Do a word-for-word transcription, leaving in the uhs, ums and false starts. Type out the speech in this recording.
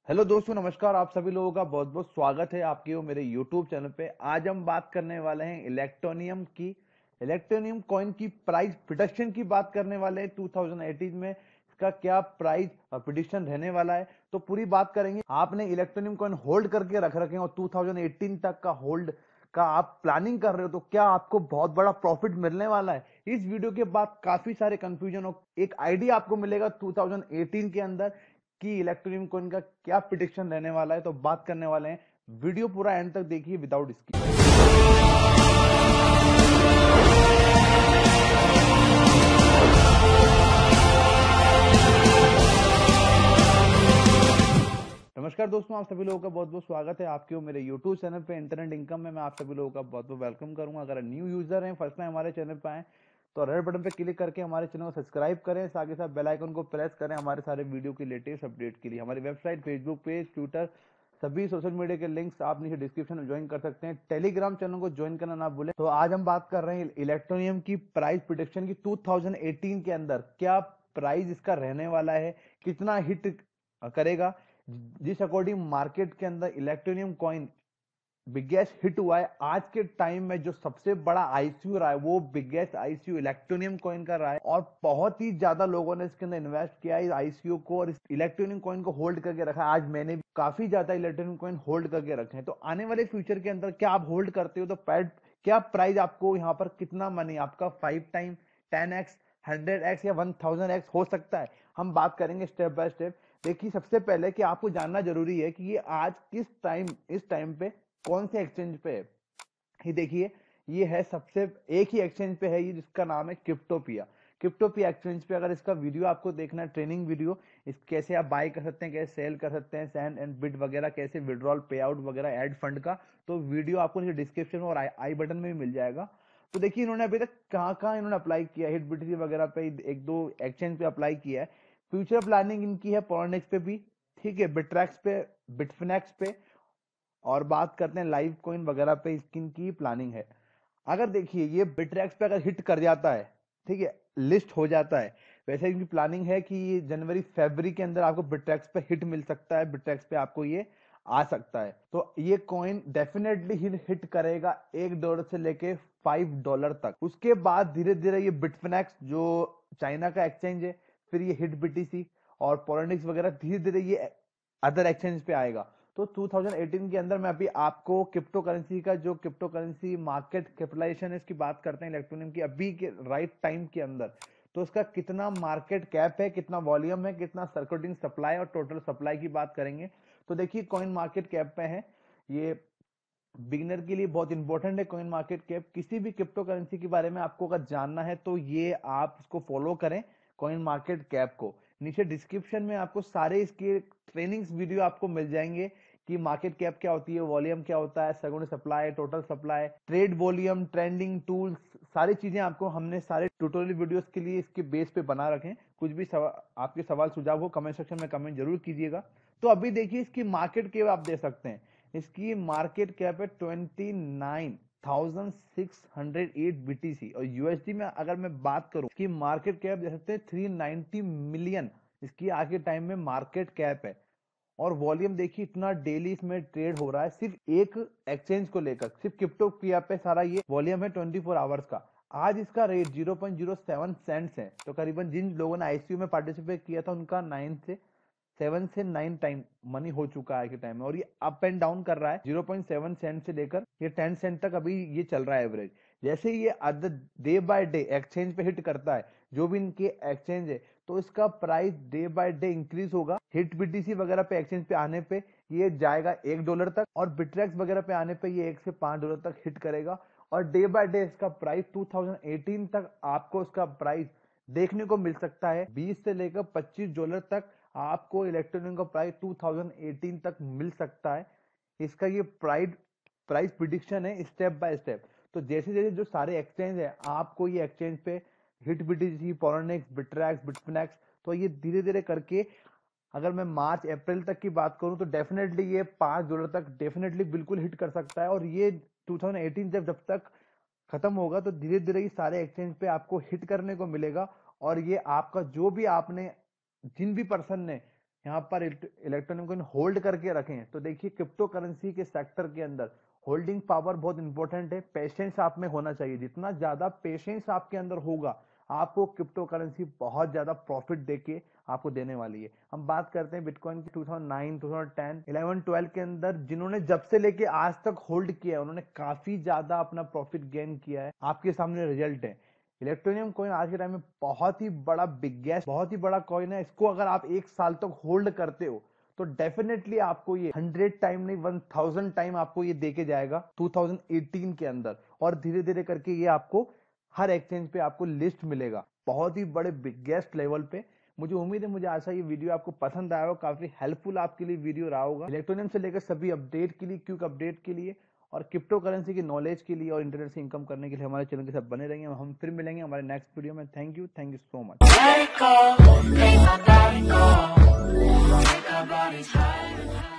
Hello दोस्तों, नमस्कार। आप सभी लोगों का बहुत बहुत स्वागत है आपके वो मेरे यूट्यूब चैनल पे। आज हम बात करने वाले हैं इलेक्ट्रोनियम की इलेक्ट्रोनियम कॉइन की प्राइस प्रिडिक्शन की बात करने वाले हैं। टू थाउजेंड एटीन में इसका क्या प्राइस प्रिडिक्शन रहने वाला है, तो पूरी बात करेंगे। आपने इलेक्ट्रोनियम कॉइन होल्ड करके रख रखे हैं और टू थाउजेंड एटीन तक का होल्ड का आप प्लानिंग कर रहे हो, तो क्या आपको बहुत बड़ा प्रॉफिट मिलने वाला है? इस वीडियो के बाद काफी सारे कंफ्यूजन और एक आइडिया आपको मिलेगा टू थाउजेंड एटीन के अंदर कि इलेक्ट्रोनियम कॉइन का क्या प्रिडिक्शन रहने वाला है। तो बात करने वाले हैं, वीडियो पूरा एंड तक देखिए विदाउट स्किप। नमस्कार दोस्तों, आप सभी लोगों का बहुत बहुत स्वागत है आपके वो मेरे यूट्यूब चैनल पे इंटरनेट इनकम में। मैं आप सभी लोगों का बहुत बहुत वेलकम करूंगा। अगर न्यू यूजर हैं, फर्स्ट टाइम हमारे चैनल पे आए, तो रेड बटन पे क्लिक करके हमारे चैनल को सब्सक्राइब करें, साथ ही साथ बेल आइकन को प्रेस करें हमारे सारे वीडियो की लेटेस्ट अपडेट के लिए। हमारी वेबसाइट, फेसबुक पेज, ट्विटर, सभी सोशल मीडिया के लिंक्स आप नीचे डिस्क्रिप्शन में ज्वाइन कर सकते हैं। टेलीग्राम चैनल को ज्वाइन करना ना भूलें। तो आज हम बात कर रहे हैं इलेक्ट्रोनियम की प्राइस प्रिडिक्शन की। टू थाउजेंड एटीन के अंदर क्या प्राइस इसका रहने वाला है, कितना हिट करेगा, जिस अकॉर्डिंग मार्केट के अंदर इलेक्ट्रोनियम कॉइन बिगेस्ट हिट हुआ है। आज के टाइम में जो सबसे बड़ा आईसीयू रहा है, वो बिगेस्ट आईसीयू इलेक्ट्रोनियम कॉइन का रहा है और बहुत ही ज्यादा लोगों ने इसके अंदर इन्वेस्ट किया है इस आईसीयू को और इस इलेक्ट्रोनियम कॉइन को होल्ड करके रखा है। आज मैंने भी काफी ज्यादा इलेक्ट्रोनियम कॉइन होल्ड करके रखे हैं। तो आने वाले फ्यूचर के अंदर क्या आप होल्ड करते हो, तो पैड क्या प्राइस आपको यहाँ पर कितना मनी आपका five time, ten x, hundred x या वन थाउजेंड एक्स हो सकता है, हम बात करेंगे स्टेप बाय स्टेप। देखिए, सबसे पहले कि आपको जानना जरूरी है कि ये आज किस टाइम, इस टाइम पे कौन से एक्सचेंज पे है। ये देखिए, ये है सबसे एक ही एक्सचेंज पे है ये, जिसका नाम है क्रिप्टोपिया। क्रिप्टोपिया एक्सचेंज पे अगर इसका वीडियो आपको देखना है, ट्रेनिंग वीडियो, इस कैसे आप बाय कर सकते हैं, कैसे सेल कर सकते हैं, सेंड एंड बिट वगैरह, कैसे विड्रॉल, पे आउट वगैरह, एड फंड का, तो वीडियो आपको नीचे डिस्क्रिप्शन में और आई, आई बटन में भी मिल जाएगा। तो देखिए, इन्होंने अभी तक कहाँ कहाँ इन्होंने अप्लाई किया, हिट बीटीसी वगैरह पे एक दो एक्सचेंज पे अप्लाई किया है। फ्यूचर प्लानिंग इनकी है पॉइंटेक्स पे भी, ठीक है, बिट्रैक्स पे, बिटफिनेक्स पे, और बात करते हैं लाइव कॉइन वगैरह पे स्किन की प्लानिंग है। अगर देखिए ये बिट्रैक्स पे अगर हिट कर जाता है, ठीक है, लिस्ट हो जाता है, वैसे इनकी प्लानिंग है कि ये जनवरी फरवरी के अंदर आपको बिट्रैक्स पे हिट मिल सकता है, बिट्रैक्स पे आपको ये आ सकता है। तो ये कॉइन डेफिनेटली हिट करेगा एक डॉलर से लेके फाइव डॉलर तक। उसके बाद धीरे धीरे ये बिटफिनेक्स जो चाइना का एक्सचेंज है, फिर ये हिट बीटीसी और पॉलिटिक्स वगैरह, धीरे धीरे ये अदर एक्सचेंज पे आएगा। तो टू थाउजेंड एटीन के अंदर मैं अभी आपको क्रिप्टो करेंसी का जो क्रिप्टो करेंसी मार्केट कैपिटलाइजेशन है, इसकी बात करते हैं इलेक्ट्रोनियम की अभी के राइट टाइम के अंदर। तो इसका कितना मार्केट कैप है, कितना वॉल्यूम है, कितना सर्कुलेटिंग सप्लाई और टोटल सप्लाई की बात करेंगे। तो देखिए, कॉइन मार्केट कैप पे है ये, बिगिनर के लिए बहुत इंपॉर्टेंट है कॉइन मार्केट कैप। किसी भी क्रिप्टो करेंसी के बारे में आपको अगर जानना है, तो ये आप इसको फॉलो करें, कॉइन मार्केट कैप को। नीचे डिस्क्रिप्शन में आपको सारे इसके ट्रेनिंग्स वीडियो आपको मिल जाएंगे कि मार्केट कैप क्या होती है, वॉल्यूम क्या होता है, secondary supply, total supply, trade volume, trending tools, सारी चीजें आपको हमने सारे ट्यूटोरियल वीडियोस के लिए इसके बेस पे बना रखे हैं। कुछ भी सवा, आपके सवाल सुझाव हो कमेंट सेक्शन में कमेंट जरूर कीजिएगा। तो अभी देखिए, इसकी मार्केट कैप आप दे सकते हैं। इसकी मार्केट कैप है twenty nine thousand six hundred eight BTC और यूएसडी में अगर मैं बात करूं, इसकी मार्केट कैप दे सकते हैं थ्री नाइंटी मिलियन। इसकी आज के टाइम में मार्केट कैप है और वॉल्यूम देखिए इतना डेली इसमें ट्रेड हो रहा है, सिर्फ एक एक्सचेंज को लेकर, सिर्फ क्रिप्टो पिया पे सारा ये वॉल्यूम है ट्वेंटी फोर आवर्स का। आज इसका rate zero point zero seven cents है। तो करीबन जिन लोगों ने आईसीयू में पार्टिसिपेट किया था, उनका नाइन से सेवन से नाइन टाइम मनी हो चुका है के टाइम में, और ये अप एंड डाउन कर रहा है जीरो पॉइंट सेवन सेंट से लेकर ये टेन सेंट तक अभी ये चल रहा है एवरेज। जैसे ही ये डे बाय डे एक्सचेंज पे हिट करता है, जो भी इनके एक्सचेंज है, तो इसका price day by day increase होगा। हिट बीटीसी वगैरह पे एक्सचेंज पे आने पे ये जाएगा एक डॉलर तक और बिट्रैक्स वगैरह पे आने पे ये एक से पांच डॉलर तक हिट करेगा। और डे बाय डे इसका प्राइस टू थाउजेंड एटीन तक आपको इसका प्राइस देखने को मिल सकता है बीस से लेकर पच्चीस डॉलर तक आपको इलेक्ट्रॉनिक का प्राइस टू थाउजेंड एटीन तक मिल सकता है। इसका ये प्राइस प्राइस प्रिडिक्शन है स्टेप बाय स्टेप। तो जैसे जैसे जो सारे एक्सचेंज है, आपको ये एक्सचेंज पे hit BTC, Poloniex, Bittrex, Bitfinex, तो ये धीरे धीरे करके, अगर मैं मार्च अप्रैल तक की बात करूं, तो डेफिनेटली ये पांच डॉलर तक डेफिनेटली बिल्कुल हिट कर सकता है। और ये टू थाउजेंड एटीन जब जब तक खत्म होगा, तो धीरे धीरे ये सारे एक्सचेंज पे आपको हिट करने को मिलेगा। और ये आपका जो भी आपने, जिन भी पर्सन ने यहाँ पर इलेक्ट्रॉनिक कॉइन होल्ड करके रखें। तो देखिए क्रिप्टो करेंसी के सेक्टर के अंदर होल्डिंग पावर बहुत इंपॉर्टेंट है, पेशेंस आप में होना चाहिए। जितना ज्यादा पेशेंस आपके अंदर होगा, आपको क्रिप्टो करेंसी बहुत ज्यादा प्रॉफिट देके आपको देने वाली है। हम बात करते हैं बिटकॉइन की two thousand nine, two thousand ten, eleven, twelve के अंदर जिन्होंने जब से लेके आज तक होल्ड किया है, उन्होंने काफी ज्यादा अपना प्रॉफिट गेन किया है। आपके सामने रिजल्ट है। इलेक्ट्रोनियम कॉइन आज के टाइम में बहुत ही बड़ा बिगेस्ट बहुत ही बड़ा कॉइन है। इसको अगर आप एक साल तक होल्ड करते हो तो डेफिनेटली आपको ये हंड्रेड टाइम नहीं वन थाउजेंड टाइम आपको ये देके जाएगा टू थाउजेंड एटीन के अंदर। और धीरे धीरे करके ये आपको हर एक्सचेंज पे आपको लिस्ट मिलेगा बहुत ही बड़े बिगेस्ट लेवल पे। मुझे उम्मीद है, मुझे आशा ये वीडियो आपको पसंद आया होगा, काफी हेल्पफुल आपके लिए वीडियो रहा होगा। इलेक्ट्रोनियम से लेकर सभी अपडेट के लिए, क्विक अपडेट के लिए और क्रिप्टो करेंसी की नॉलेज के लिए और इंटरनेट से इनकम करने के लिए हमारे चैनल के साथ बने रहेंगे। हम फिर मिलेंगे हमारे नेक्स्ट वीडियो में। Thank you thank you so much.